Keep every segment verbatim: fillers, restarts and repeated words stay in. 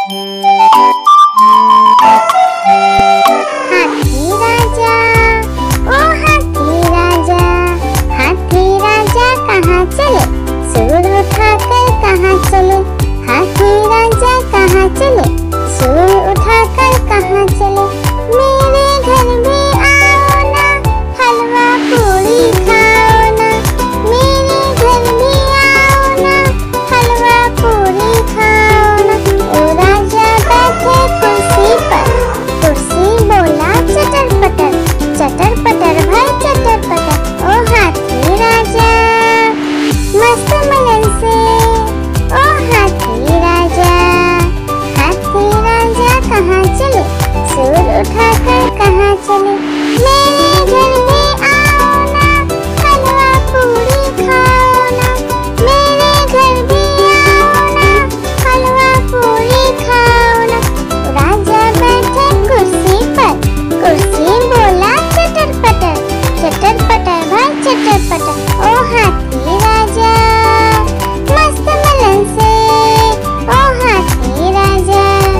हाथी राजा, ओ हाथी राजा, हाथी राजा कहाँ चले, सूंड उठाकर कहाँ चले, हाथी राजा कहाँ चले, सूंड उठाकर कहाँ चले। मेरे घर भी आओ ना, हलवा पूरी खाओ ना, मेरे घर भी आओ ना, हलवा पूरी खाओ ना। ओ राजा बैठे कुर्सी पर, कुर्सी बोला चटर पटर, चटर पटर भाई चटर पटर। ओ हाथी राजा मस्त मलन से, ओ हाथी राजा, हाथी राजा कहाँ चले, सूंड उठाकर कहाँ चले। मेरे घर में आओ ना, हलवा पूरी खाओ ना, मेरे घर भी आओ ना, हलवा पूरी खाओ ना। राजा बैठे कुर्सी पर, कुर्सी बोला चटर पटर, चटर पटर भाई चटर पटर। ओ हाथी राजा मस्त मलन से, ओ हाथी राजा।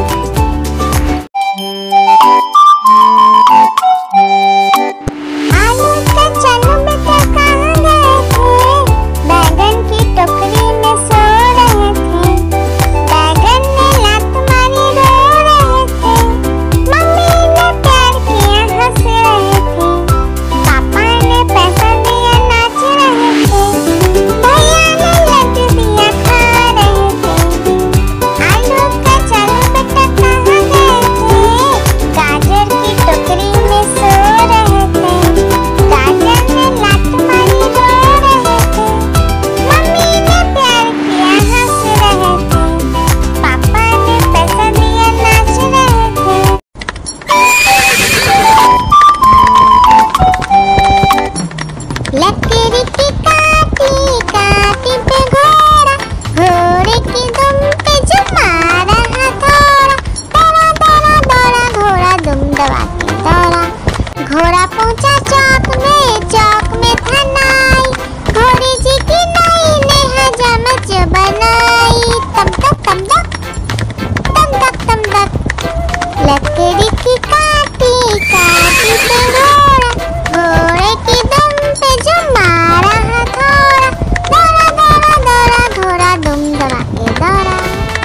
आलू का चालू बेटा कहाँ गए थे, बैगन की टोकरी में सो रहे थे, बैगन ने लात मारी रो रहे थे, मम्मी ने प्यार किया हंस रहे थे, पापा ने पैसा दिया नाच रहे थे, भैया ने लड्डू दिया खा रहे थे। आलू का चालू बेटा कहाँ गए थे, गाजर की टोकरी में सो रहे थे, गाजर ने लात मारी रो रहे थे, मम्मी ने प्यार किया हंस रहे थे, पापा ने पैसा दिया नाच रहे थे। लकड़ी की काटी काटी पे घोड़ा, घोड़े की दुम पे जुमा रहा थोड़ा, दौड़ा दौड़ा दौड़ा घोड़ा दुम दबा के दौड़ा, घोड़ा पहुंचा चौक में, चौक में था नाई, घोड़ी जी की नाई ने हजामत बनाई, तम तक तम तक तम तक तम तक। लकड़ी की काटी काटी पे घोड़ा, घोड़े की दुम पे जुमा रहा थोड़ा, दौड़ा दौड़ा दौड़ा घोड़ा दुम दबा के दौड़ा।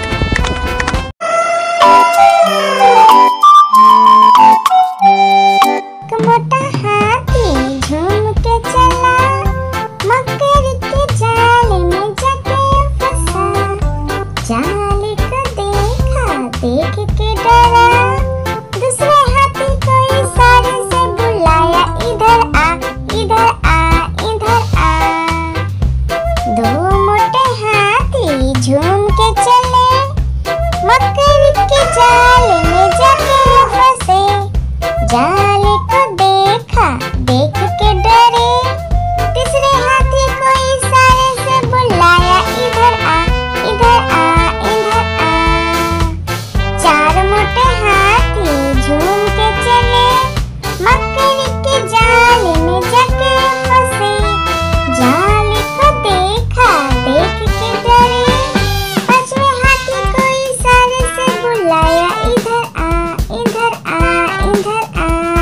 एक मोटा हाथी झूम के चला, मकड़ी के जाल में जाके फंसा, जाल को देखा देख के डरा, दूसरे हाथी को इशारे से बुलाया, इधर आ इधर आ इधर आ। दो मोटे हाथी झूम के चले, मकड़ी के जाल में जाके फंसे, जाल को देखा देख के डरे, तीसरे हाथी को इशारे से बुलाया, इधर आ इधर आ इधर आ। चार मोटे हाथी झूम के चले, मकड़ी के जाल में जाके फंसे, जाल को देखा देख के डरे, पांचवें हाथी को इशारे से बुलाया, इधर आ इधर आ इधर आ।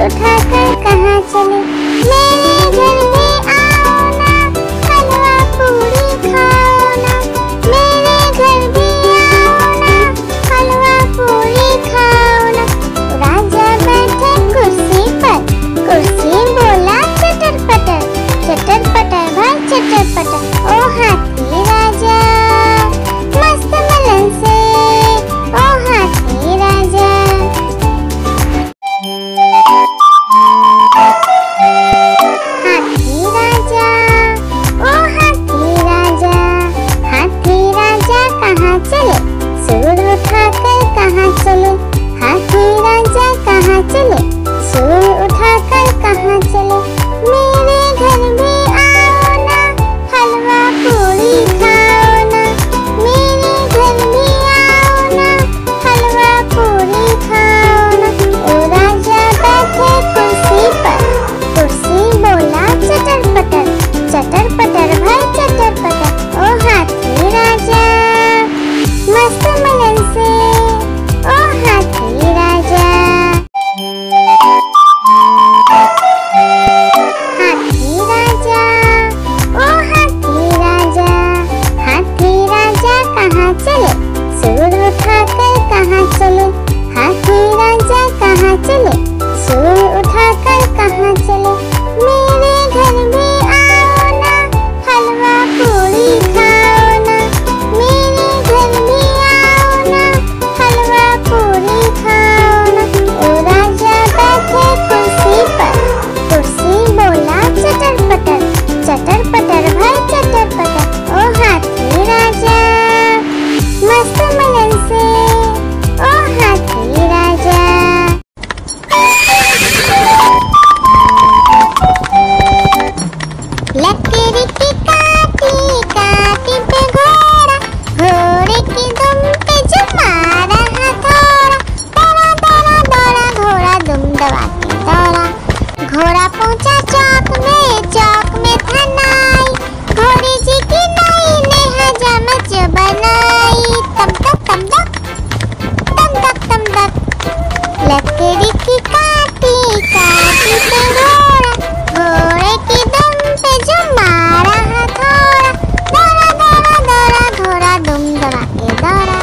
उठाकर कहाँ चले, मेरे घर भी आओ ना, हलवा पूरी खाओ ना, मेरे घर भी आओ ना, हलवा पूरी खाओ ना। राजा बैठे कुर्सी पर, कुर्सी बोला चटर पटर, चटर पटर भाई चटर पटर। ओ हाथी राजा मस्त मलन से, ओ हाथी राजा। हाथी राजा ओ हाथी राजा, हाथी राजा कहाँ चले, सूर उठाकर कहाँ चले, हाथी राजा कहाँ चले, सूर उठाकर कहाँ चले, मेरे घर भी आओ ना, हलवा पूरी खाओ ना, मेरे घर भी आओ ना, हलवा पूरी खाओ ना। ओ राजा बैठे कुर्सी पर, कुर्सी बोला चटर पटर, चटर पटर भाई चटर पटर। ओ हाथी राजा मस्त मलन से, ओ हाथी राजा। हाथी राजा ओ हाथी राजा, हाथी राजा कहाँ चले, सूर उठाकर कहाँ चले, हाथी राजा कहाँ चले, सूर उठाकर कहाँ चले, मेरे घर भी आओ ना, हलवा पूरी खाओ ना, मेरे घर भी आओ ना, हलवा पूरी खाओ ना। ओ राजा बैठे कुर्सी पर, कुर्सी बोला चटर पटर, चटर पटर भाई चटर पटर। ओ हाथी राजा मस्त मलन से, ओ हाथी राजा। लकड़ी की काटी काटी पे घोड़ा, घोड़े की दुम पे जमा रहा थोड़ा, दौड़ा दौड़ा दौड़ा घोड़ा दुम दबा के दौड़ा, घोड़ा पहुंचा चौक में, चौक में था नाई, घोड़ी जी की नाई ने हजामत बनाई, तम तक तम तक तम तक तम तक। लकड़ी की काटी काटी पे घोड़ा, घोड़े की दुम पे जमा रहा थोड़ा, दौड़ा दौड़ा दौड़ा घोड़ा दुम दबा के दौड़ा।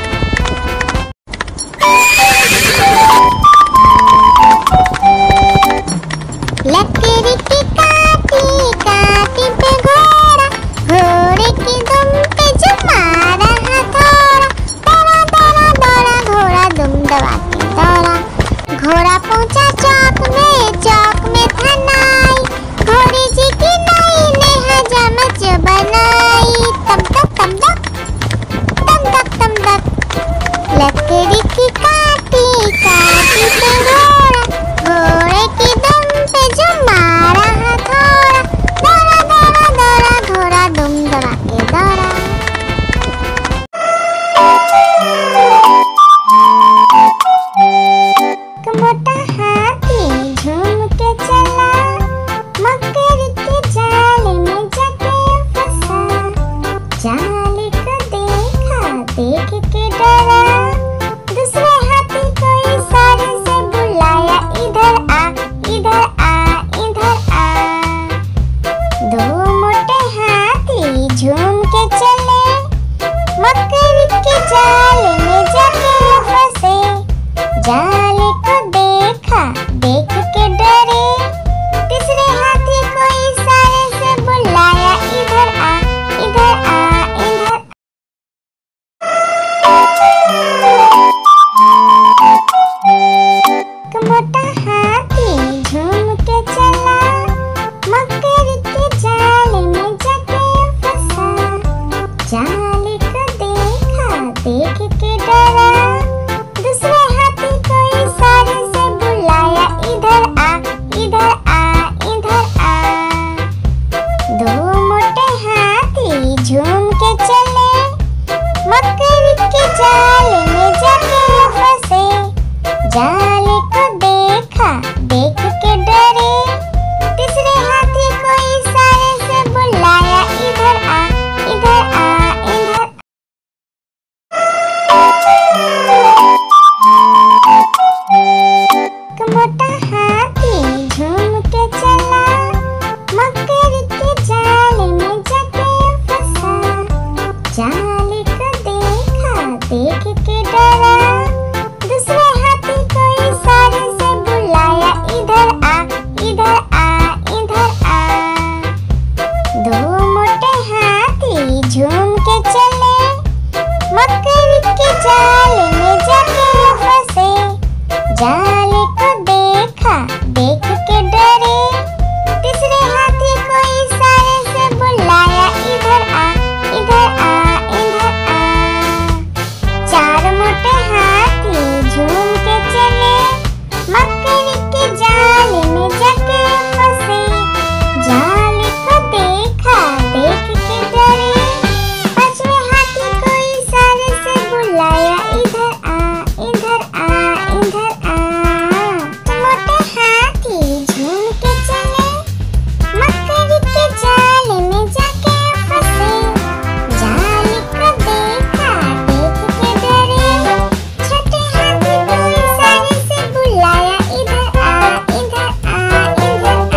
लकड़ी की काटी काटी पे घोड़ा, घोड़े की दुम पे जमा रहा थोड़ा, दौड़ा दौड़ा दौड़ा घोड़ा दुम दबा के दौड़ा, घोड़ा पहुंचा चौक में, चौक में था नाई, घोड़ी जी की नाई ने हजामत बनाई, तम तक तम तक तम तक तम तक। लकड़ी की काटी काटी पे घोड़ा, घोड़े की दुम पे जमा रहा थोड़ा, दौड़ा दौड़ा दौड़ा घोड़ा दुम दबा के दौड़ा। एक मोटा हाथी झूम के चला, मकड़ी के जाल में जाके फंसा, जाल को देखा देख के डरा, देखा देख के डरे। तीसरे हाथी को इशारे से बुलाया, इधर आ इधर आ इधर आ। चार मोटे हाथी झूम के चले, मकड़ी के जाल में जाके फंसे। जाल को देखा देख के डरे। पांचवें हाथी को इशारे से बुलाया, इधर आ इधर आ इधर आ। मोटे हाथी झूम के चले, मकड़ी के जाल में जाके फंसे। जाल को देखा देख के डरे। छठे हाथी को इशारे से बुलाया, इधर आ इधर आ इधर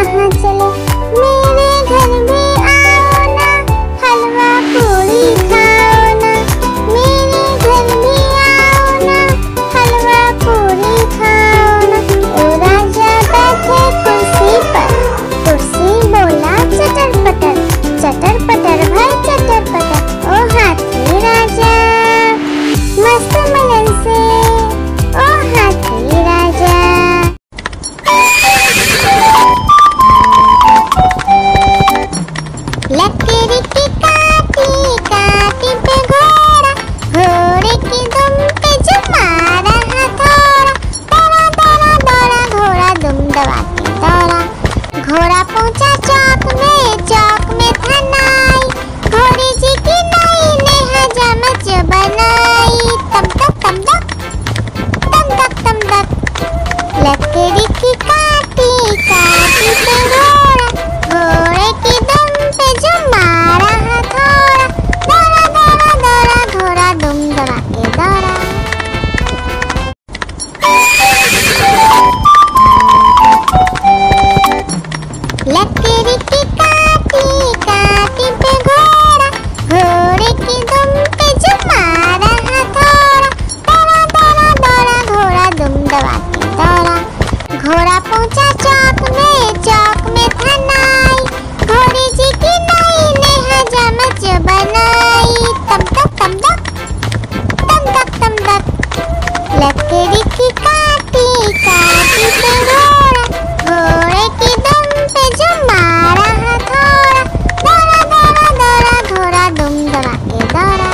कहाँ चले, मेरे घर भी आओ ना, हलवा पूरी खाओ ना, मेरे घर भी आओ ना, हलवा पूरी खाओ ना। ओ राजा बैठे कुर्सी पर, कुर्सी बोला चटर पटर, चटर पटर भाई चटर पटर। ओ हाथी राजा मस्त मलन से, ओ हाथी राजा। लकड़ी की काटी काटी पे घोड़ा, घोड़े की दुम पे जो मारा हथौड़ा, दौड़ा दौड़ा दौड़ा घोड़ा दुम दबा के दौड़ा। घोड़ा पहुंचा चौक में, चौक में था नाई, घोड़ी जी की नाई ने हजामत बनाई। तम तक तम तक तम तक तम तक। लकड़ी की काटी काटी पे घोड़ा, घोड़े की दुम पे जो मारा हथौड़ा, दौड़ा दौड़ा दौड़ा घोड़ा दुम दबा के दौड़ा। लकड़ी की काटी काटी पे घोड़ा, घोड़े की दुम पे जो मारा हथौड़ा, दौड़ा दौड़ा दौड़ा घोड़ा दुम दबा के दौड़ा। घोड़ा पहुंचा चौक में, चौक में था नाई, घोड़ी जी की नाई ने हजामत बनाई। तम तक तम तक तम तक तम तक। लकड़ी की काटी काटी पे घोड़ा, घोड़े की दुम पे जो मारा हथौड़ा, दौड़ा दौड़ा दौड़ा घोड़ा दुम दबा के दौड़ा।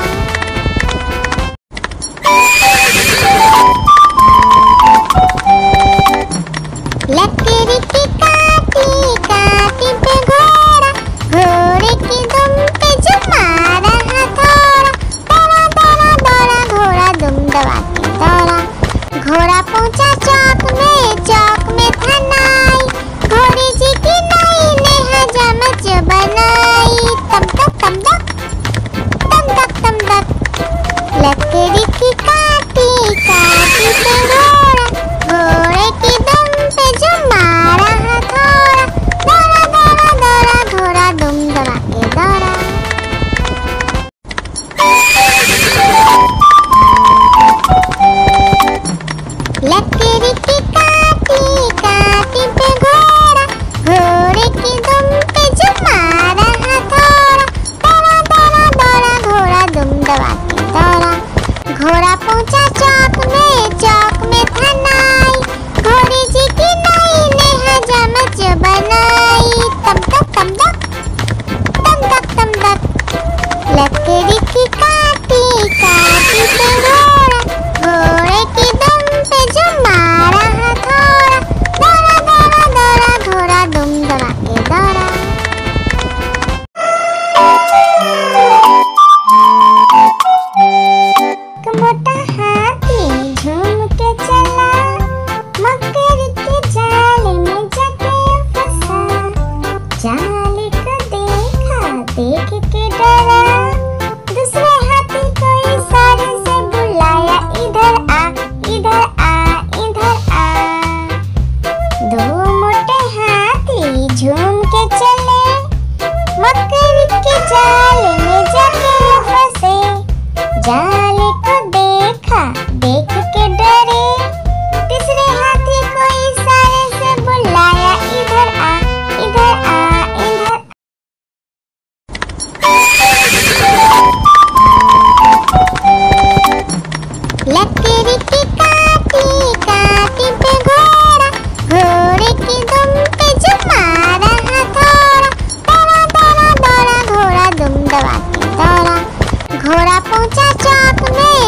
लकड़ी की काटी काटी पे घोड़ा, घोड़े की दुम पे जो मारा हथौड़ा, दौड़ा दौड़ा दौड़ा घोड़ा दुम दबा के दौड़ा। घोड़ा पहुंचा चौक में, चौक में था नाई, घोड़ी जी की नाई ने हजामत बनाई। तम तक तम तक तम तक तम तक। लकड़ी की काटी काटी पे घोड़ा, घोड़े की दुम पे जो मारा हथौड़ा, दौड़ा दौड़ा दौड़ा घोड़ा दुम दबा के दौड़ा। लकड़ी की काटी काटी पे घोड़ा, घोड़े की दुम पे जो मारा हथौड़ा, दौड़ा दौड़ा दौड़ा घोड़ा दुम दबा के दौड़ा। घोड़ा पहुंचा चौक में, चौक में था नाई, घोड़ी जी की नाई ने हजामत बनाई। तम तक तम तक तम तक तम तक। लकड़ी की काटी काटी पे घोड़ा, घोड़े की दुम पे जो मारा हथौड़ा, दौड़ा दौड़ा दौड़ा घोड़ा दुम दबा के दौड़ा। एक मोटा हाथी झूम के चला, मकड़ी के जाल में जाके फंसा। जाल को देखा, देख के डरा, दूसरे हाथी को इशारे से बुलाया, इधर आ इधर आ इधर आ। दो मोटे हाथी झूम के चले, मकड़ी के जाल में जाके फंसे। जाल को देखा, देख के डरे, तीसरे हाथी को इशारे से बुलाया, इधर आ इधर आ इधर। लकड़ी की काटी काटी पे घोड़ा, घोड़े की दुम पे जो मारा हथौड़ा, दौड़ा दौड़ा दौड़ा घोड़ा दुम दबा के दौड़ा। घोड़ा पहुंचा चौक में,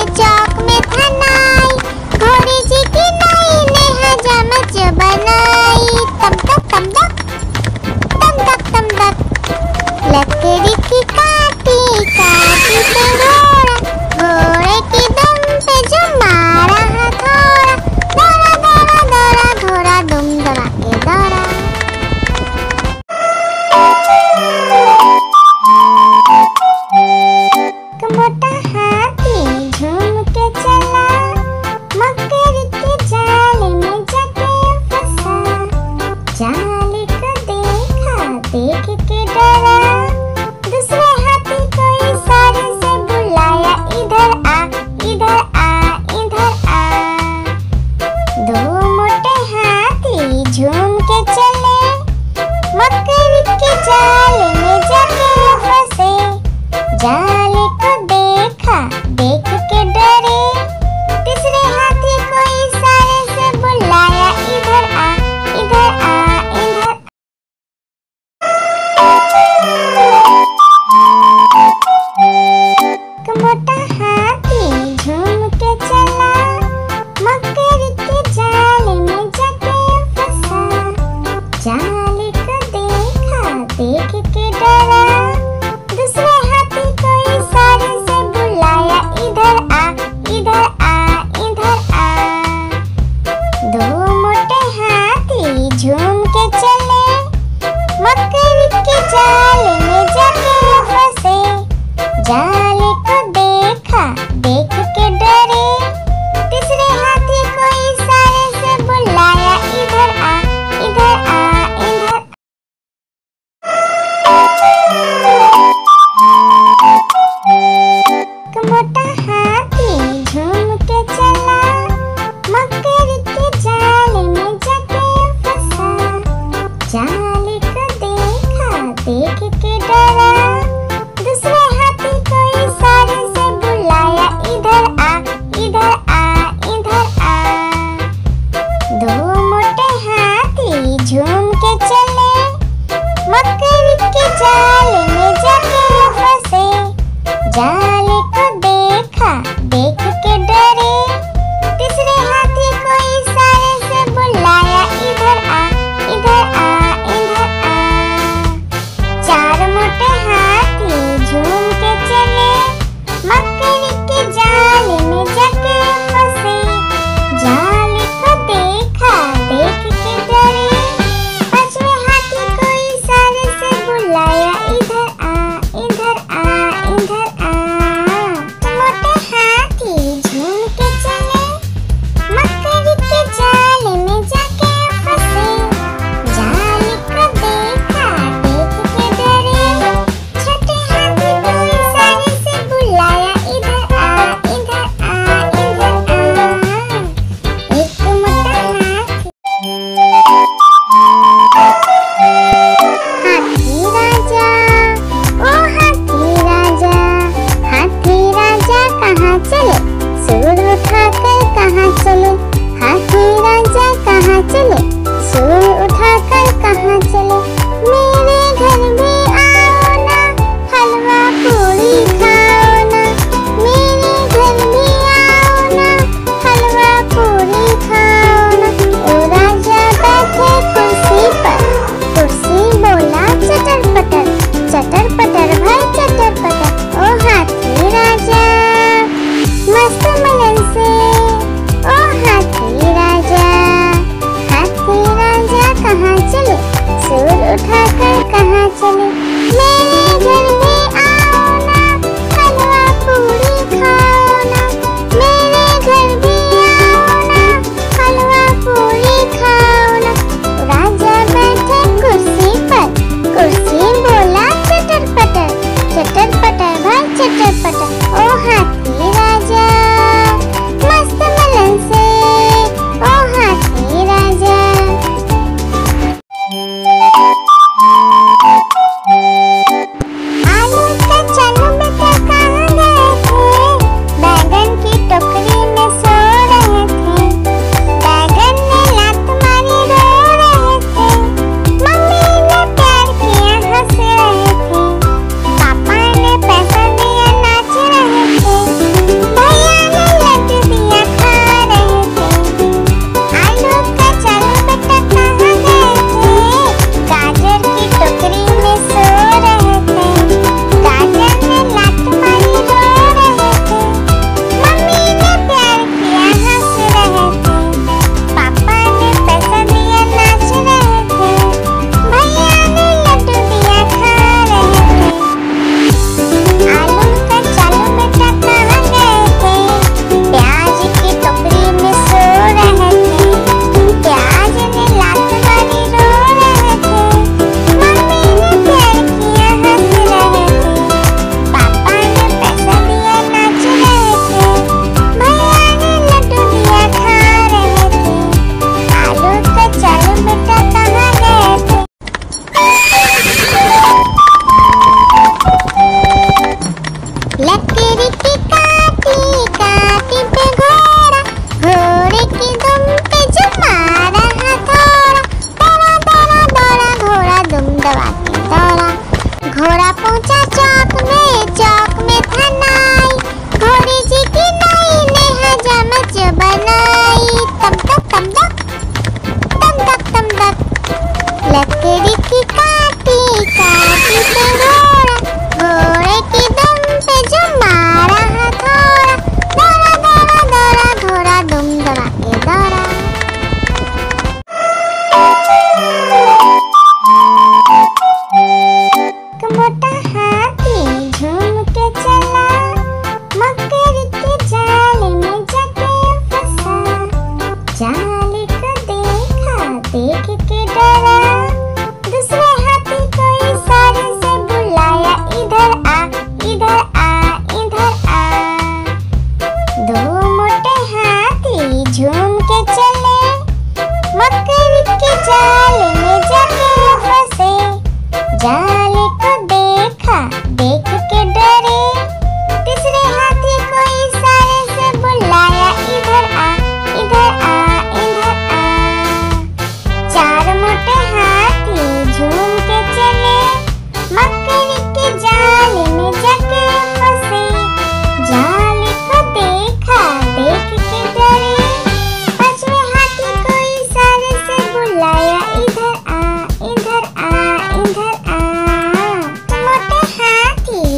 दो मोटे हाथी झूम के चले, मकड़ी के जाल में जाके फंसे। जाल को देखा, देख के डरे, तीसरे हाथी को इशारे से बुलाया, इधर आ, इधर आ, इधर आ। चार मोटे हाथी झूम के चले, मकड़ी के जाल में जाके फंसे। जाल को देखा, देख के डरे, पांचवें हाथी को इशारे से बुलाया, इधर आ, इधर आ, इधर आ। मोटे हाथी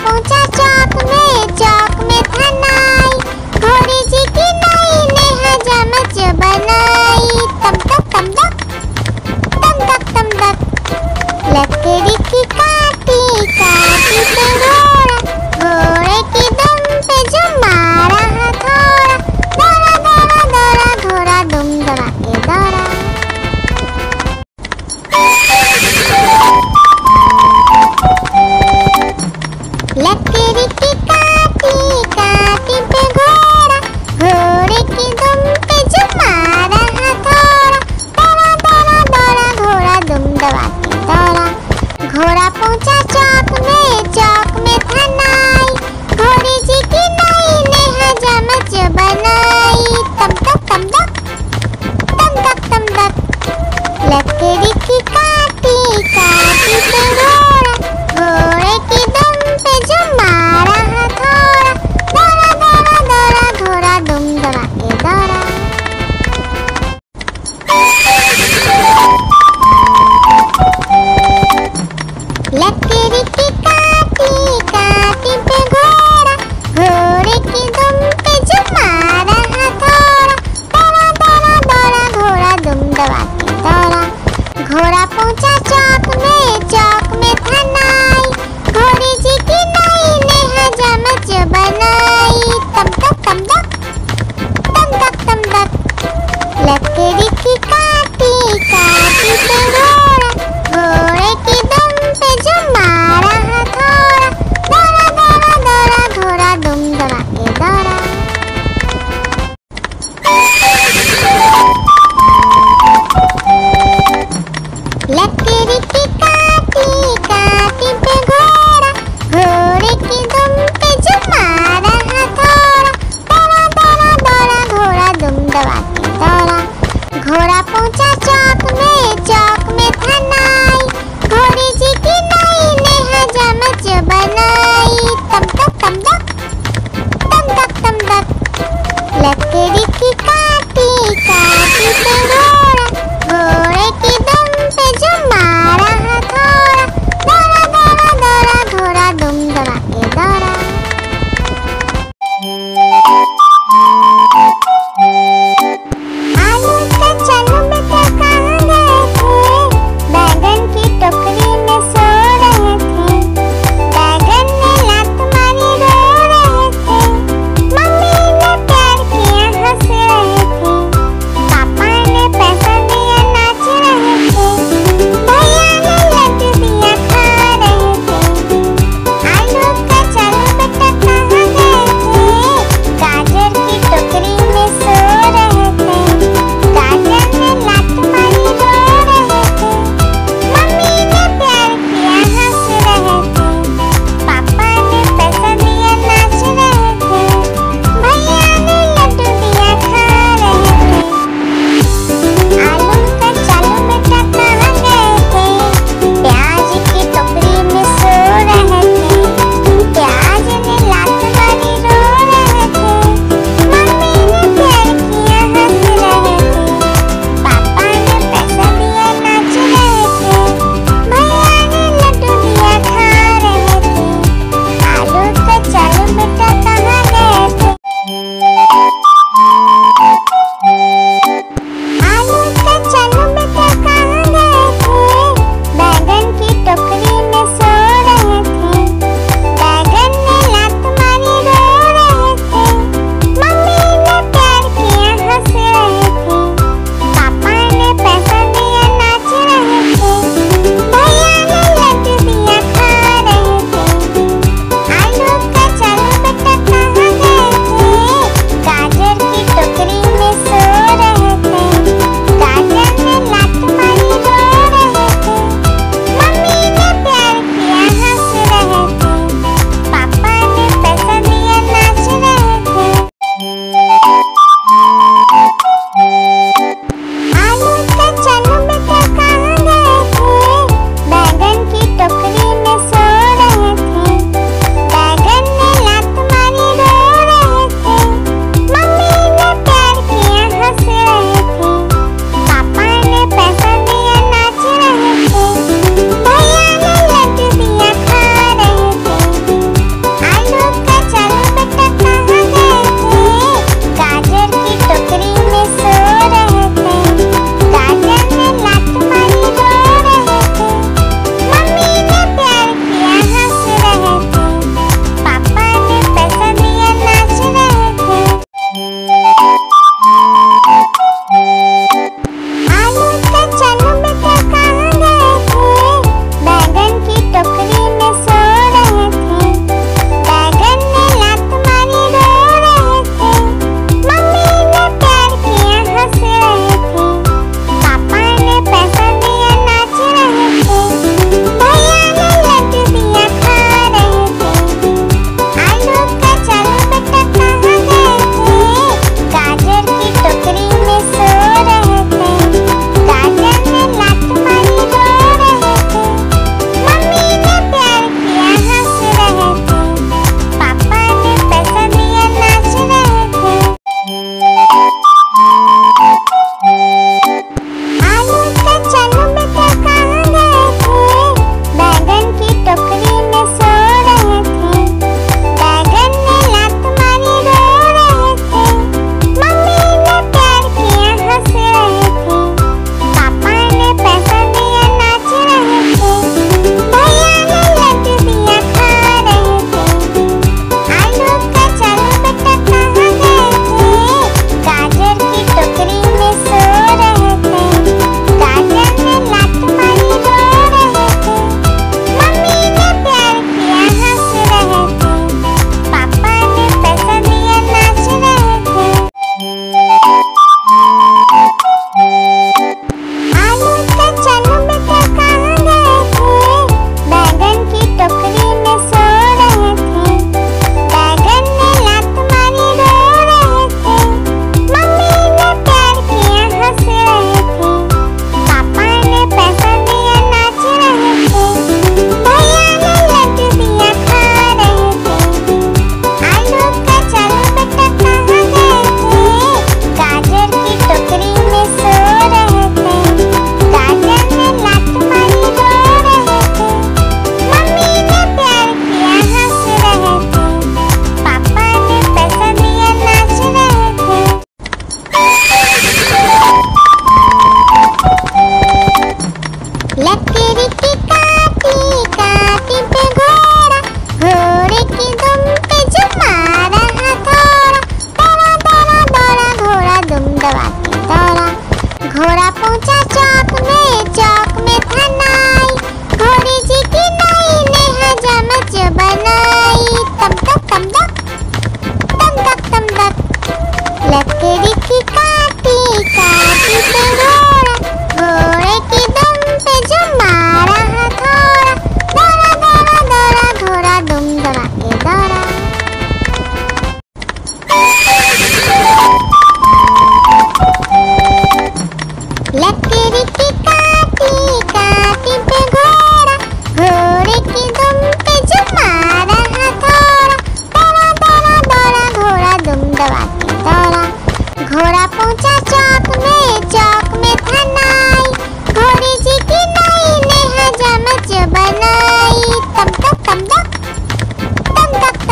पहुंचा चौक में, चौक में था नाई, घोड़ी जी की नाई ने हजामत बनाई। तम तक तम तक तम तक तम तक लकड़ी की काटी काटी पे घोड़ा, घोड़े की दुम पे जो मारा हथौड़ा, दौड़ा दौड़ा दौड़ा घोड़ा दुम दबा के दौड़ा। लकड़ी की काटी काटी पे घोड़ा, घोड़े की दुम पे जो मारा हथौड़ा, दौड़ा दौड़ा दौड़ा घोड़ा दुम दबा के दौड़ा। घोड़ा पहुंचा चौक में, चौक में था नाई, घोड़ी जी की नाई ने हजामत बनाई। तम तक तम तक तम तक तम तक लकड़ी की काटी काटी पे घोड़ा, घोड़े की दुम पे जो मारा हथौड़ा, दौड़ा दौड़ा दौड़ा घोड़ा दुम दबा के दौड़ा। लकड़ी की काटी काटी पे घोड़ा, घोड़े की दुम पे जो मारा हथौड़ा, दौड़ा दौड़ा दौड़ा घोड़ा दुम दबा के दौड़ा। घोड़ा पहुंचा चौक में, चौक में था नाई, घोड़ी जी की नाई ने हजामत बनाई। तम तक तम तक तम तक तम तक लकड़ी की काटी काटी पे घोड़ा, घोड़े की दुम पे जो मारा हथौड़ा, दौड़ा दौड़ा दौड़ा घोड़ा दुम दबा के दौड़ा। लकड़ी की काटी काटी पे घोड़ा, घोड़े की दुम पे जो मारा हथौड़ा, दौड़ा दौड़ा दौड़ा घोड़ा दुम दबा के दौड़ा। घोड़ा पहुंचा चौक में, चौक में था नाई, घोड़ी जी की नाई ने हजामत बनाई। तम तक तम तक तम तक तम तक लकड़ी की काटी काटी पे घोड़ा, घोड़े की दुम पे जो मारा हथौड़ा, दौड़ा दौड़ा दौड़ा घोड़ा दुम दबा के दौड़ा। आलू का चलो बेटा कहाँ गए थे, बैगन की टोकरी में सो रहे थे, बैगन ने लात मारी रो रहे थे, मम्मी ने प्यार किया हंस रहे थे, पापा ने पैसा दिया नाच रहे थे, भैया ने लड्डू दिया खा रहे थे। आलू का चलो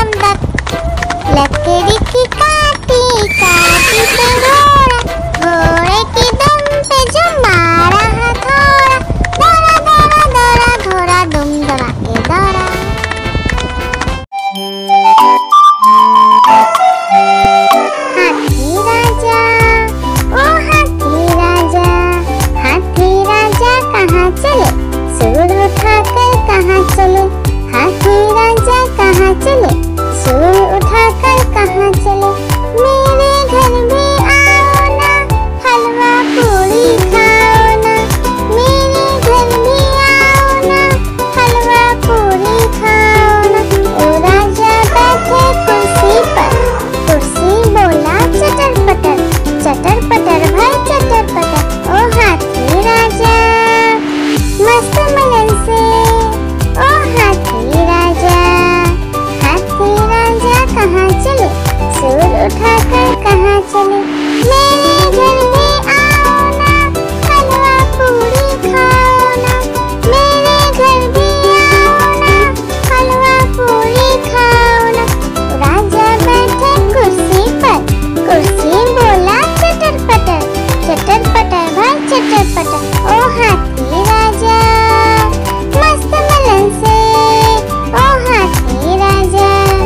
दत, लकड़ी की काटी काटी पे घोड़ा, घोड़े की दुम पे जो मारा हथौड़ा, दौड़ा दौड़ा दौड़ा घोड़ा दुम दौड़ा के दौड़ा। हाथी राजा, ओ हाथी राजा, हाथी राजा कहाँ चले, सूर उठाकर कहाँ चले, हाथी राजा कहाँ चले, सूर उठाकर कहाँ चले। मेरे घर भी आओ ना, हलवा पूरी खाओ ना, मेरे घर भी आओ ना, हलवा पूरी खाओ ना। ओ राजा बैठे कुर्सी पर, कुर्सी बोला चटर पटर, चटर पटर भाई चटर पटर। ओ हाथी राजा मस्त मलन से, ओ हाथी राजा, हाथी राजा कहाँ चले, सूर उठाकर कहाँ चले। मेरे घर में आओ ना, हलवा पूरी खाओ ना, मेरे घर भी आओ ना, हलवा पूरी खाओ ना। राजा बैठे कुर्सी पर, कुर्सी बोला चटर पटर, चटर पटर भाई चटर पटर। ओ हाथी राजा मस्त मलन से, ओ हाथी राजा।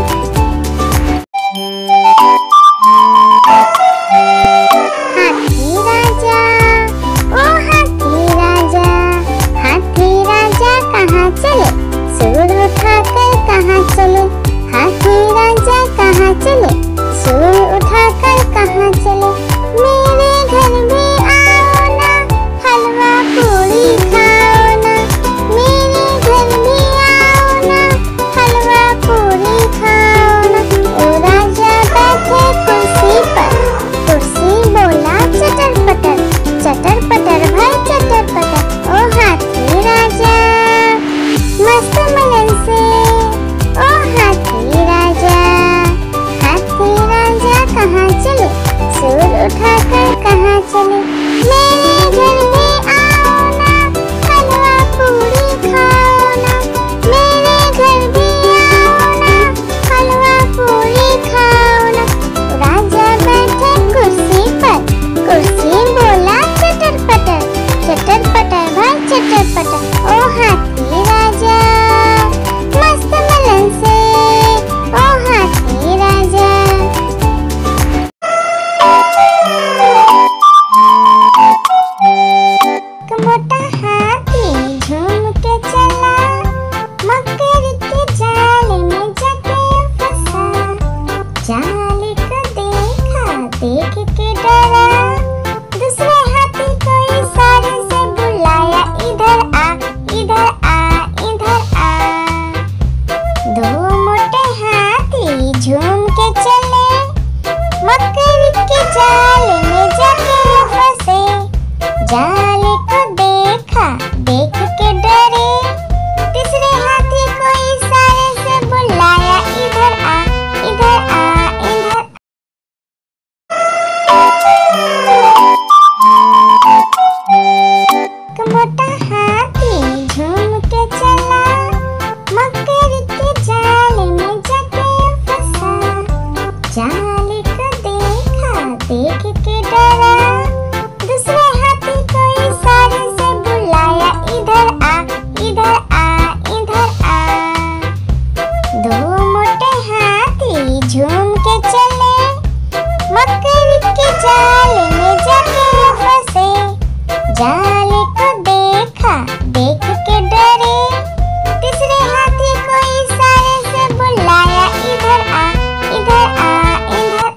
हाथी राजा, ओ हाथी राजा, हाथी राजा कहाँ चले, सूर उठाकर कहाँ चले, हाथी राजा कहाँ चले, सूर उठाकर कहाँ चले। मेरे घर भी आओ ना, हलवा पूरी खाओ ना, मेरे घर भी आओ ना, हलवा पूरी खाओ ना। ओ राजा बैठे कुर्सी पर, कुर्सी बोला चटर पटर, चटर पटर भाई चटर पटर। ओ हाथी राजा मस्त मलन से, ओ हाथी राजा, हाथी राजा कहाँ चले, सूर उठाकर कहाँ चले। मेरे घर में आओ ना, हलवा पूरी खाओ ना, मेरे घर भी आओ ना, हलवा पूरी खाओ ना। राजा बैठे कुर्सी पर, कुर्सी बोला चटर पटर, चटर पटर भाई चटर पटर। ओ हाथी राजा मस्त मलन से, ओ हाथी राजा। मोटा हाथी झूम के चला, मकड़ी के जाल में जाके फंसा, जाल को देखा देख के डरा, दूसरे हाथी को इशारे से बुलाया, इधर आ इधर आ इधर आ। दो मोटे हाथी झूम के चले, मकड़ी के जाल में जाके फंसे, जाल को देखा देख के डरे, तीसरे हाथी को इशारे से बुलाया, इधर आ इधर आ इधर। मोटा हाथी झूम के चला, मकड़ी के जाल में जाके फंसा, जाल को देखा देख के डरा, दूसरे हाथी को इशारे से बुलाया, इधर आ इधर आ इधर आ। दो मोटे हाथी झूम के चले, मकड़ी के जाल में जाके फंसे, जाल को देखा देख के डरे, तीसरे हाथी को इशारे से बुलाया, इधर आ इधर आ इधर।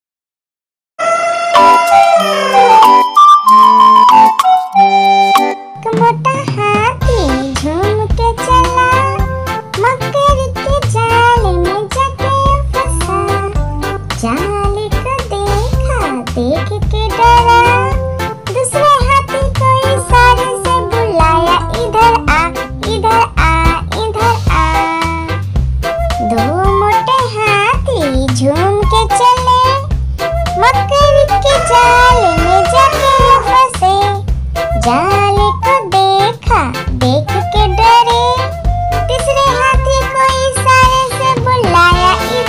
मोटा हाथी झूम के चला, मकड़ी के जाल में जाके फंसा, जाल को देखा देख के डरा, दूसरे हाथी को इशारे से बुलाया, इधर आ इधर आ इधर आ। दो मोटे हाथी झूम के चले, मकड़ी के जाल में जाके फंसे, जाल को देखा देख के डरे, तीसरे हाथी को इशारे से बुलाया,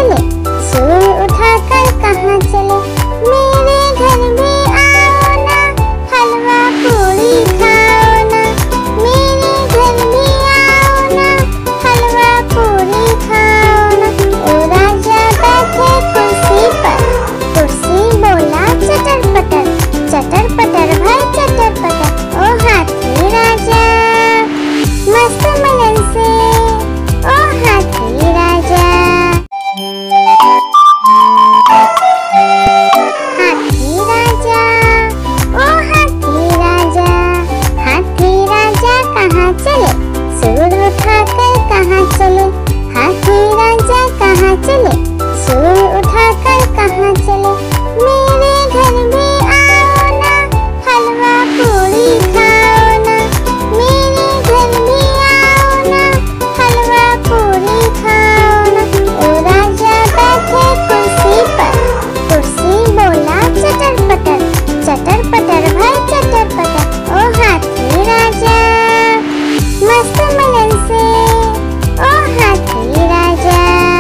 चले, सूर उठाकर कहाँ चले, मेरे घर भी आओ ना, हलवा पूरी खाओ ना, मेरे घर भी आओ ना, हलवा पूरी खाओ ना। ओ राजा बैठे कुर्सी पर, कुर्सी बोला चटर पटर, चटर पटर भाई चटर पटर। ओ हाथी राजा मस्त मलन से, ओ हाथी राजा। हाथी राजा, ओ हाथी राजा, हाथी राजा कहाँ चले, सूर उठाकर कहाँ चले, हाथी राजा कहाँ चले, सूर उठाकर कहाँ चले, मेरे घर भी आओ ना, हलवा पूरी खाओ ना, मेरे घर भी आओ ना, हलवा पूरी खाओ ना। ओ राजा बैठे कुर्सी पर, कुर्सी बोला चटर पटर, चटर पटर भाई चटर पटर। ओ हाथी राजा मस्त मलन से, ओ हाथी राजा।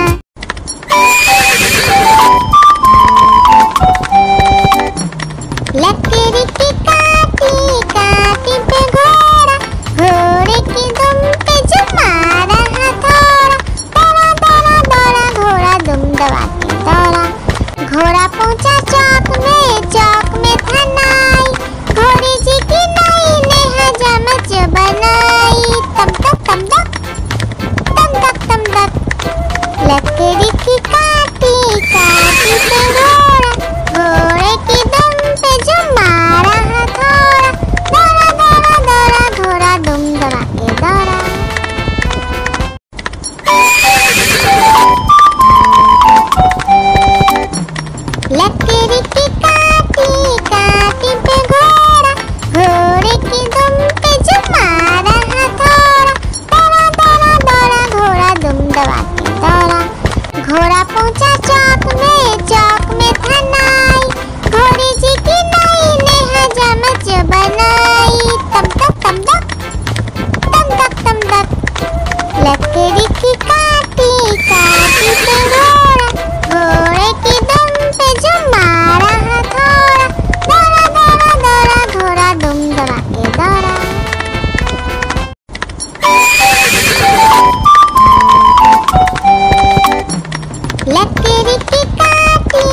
लकड़ी की काटी काटी पे घोड़ा, घोड़े की दुम पे जुमा रहा थोड़ा, दौड़ा दौड़ा दौड़ा घोड़ा दुम दबा के दौड़ा, घोड़ा पहुंचा चौक में, चौक में था नाई, घोड़ी जी की नाई ने हजामत बनाई, तम तक तम तक तम तक तम तक। लकड़ी की काटी काटी पे घोड़ा, घोड़े की दुम पे जुमा रहा थोड़ा, दौड़ा दौड़ा दौड़ा घोड़ा दुम दबा के दौड़ा। लकड़ी की काटी काटी पे घोड़ा, घोड़े की दुम पे जुमा रहा थोड़ा, दौड़ा दौड़ा दौड़ा घोड़ा दुम दबा के दौड़ा, घोड़ा पहुंचा चौक में, चौक में था नाई, घोड़ी जी की नाई ने हजामत बनाई, तम तक तम तक तम तक तम तक। लकड़ी की काटी काटी पे घोड़ा, घोड़े की दुम पे जुमा रहा थोड़ा, दौड़ा दौड़ा दौड़ा घोड़ा दुम दबा के दौड़ा। लकड़ी की काटी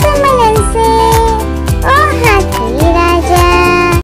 कमल से